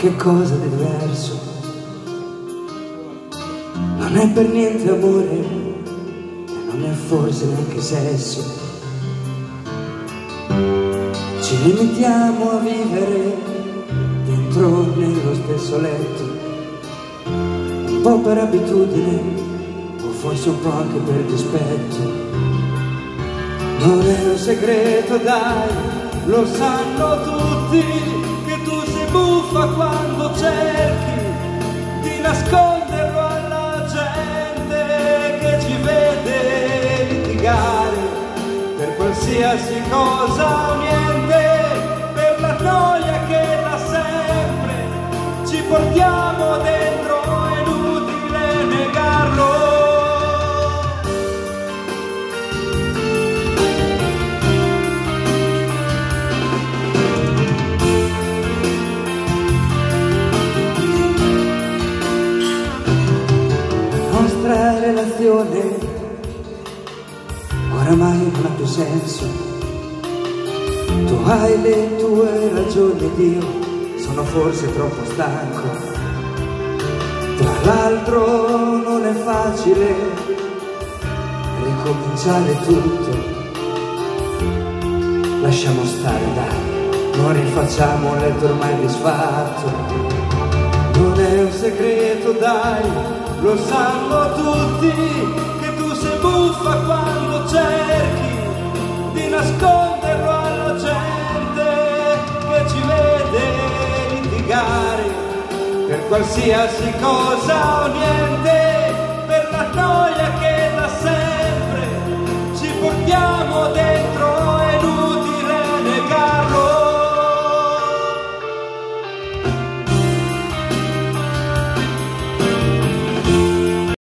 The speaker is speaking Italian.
qualche cosa di diverso. Non è per niente amore e non è forse neanche sesso. Ci limitiamo a vivere dentro nello stesso letto, un po' per abitudine o forse un po' anche per dispetto. Non è un segreto, dai, lo sanno tutti, che tu sei buffa quando cerchi di nasconderlo alla gente che ci vede litigare per qualsiasi cosa o niente, per la noia che da sempre ci portiamo dentro, è inutile negarlo. La relazione oramai non ha più senso. Tu hai le tue ragioni ed io sono forse troppo stanco. Tra l'altro non è facile ricominciare tutto. Lasciamo stare, dai, non rifacciamo un letto ormai disfatto. Non è un segreto, dai, lo sanno tutti, che tu sei buffa quando cerchi di nasconderlo alla gente che ci vede litigare per qualsiasi cosa o niente.